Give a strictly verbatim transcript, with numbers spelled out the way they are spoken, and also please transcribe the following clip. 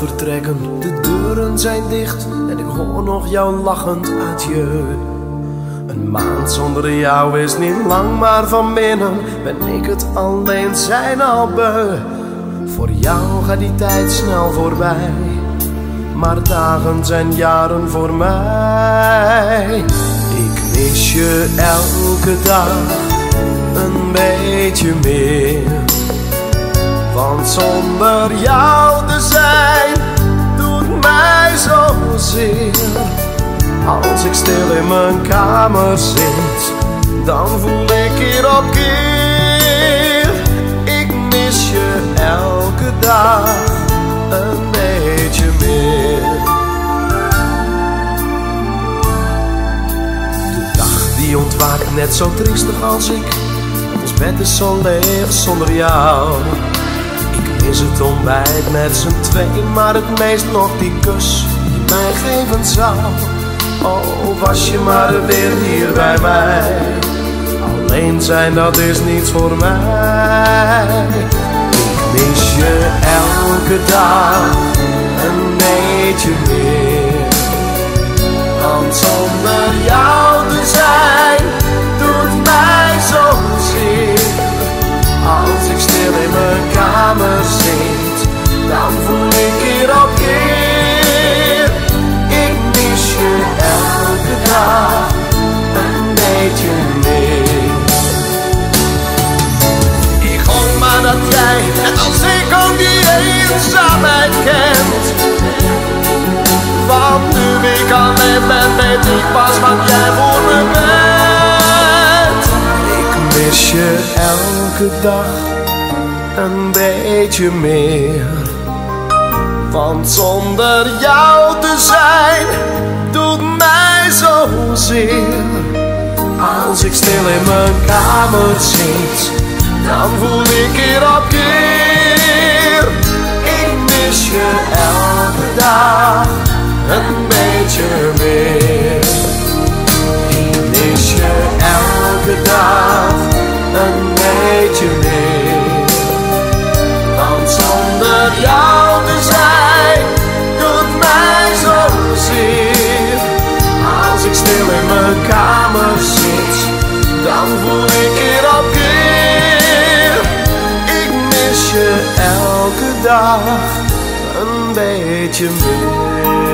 vertrekken, de deuren zijn dicht en ik hoor nog jou lachend adieu. Een maand zonder jou is niet lang, maar van binnen ben ik het alleen zijn al beu. Voor jou gaat die tijd snel voorbij, maar dagen zijn jaren voor mij. Ik mis je elke dag een beetje meer, want zonder jou te zijn doet mij zozeer. Als ik stil in mijn kamer zit, dan voel ik keer op keer. Ik mis je elke dag een beetje meer. De dag die ontwaakt net zo triestig als ik. Ons bed is zo leeg zonder jou. Ik mis het ontbijt met z'n twee, maar het meest nog die kus die mij geven zou. Oh, was je maar weer hier bij mij. Alleen zijn, dat is niets voor mij. Ik mis je elke dag een beetje meer, want zonder jou te zijn doet mij zozeer. Als ik stil in mijn kamer zit, dan voel ik keer op keer. Ik mis je elke dag een beetje meer. Ik hoop maar dat jij, net als ik, ook die eenzaamheid kent. Want nu ik alleen ben, weet ik pas wat jij voor me bent. Ik mis je elke dag een beetje meer, want zonder jou te zijn doet mij zozeer. Als ik stil in mijn kamer zit, dan voel ik keer op keer. Ik mis je elke dag een beetje meer. Ik mis je elke dag een beetje meer, want zonder jou te zijn doet mij zozeer. Als ik stil in mijn kamer zit, dan voel ik keer op keer. Ik mis je elke dag een beetje meer.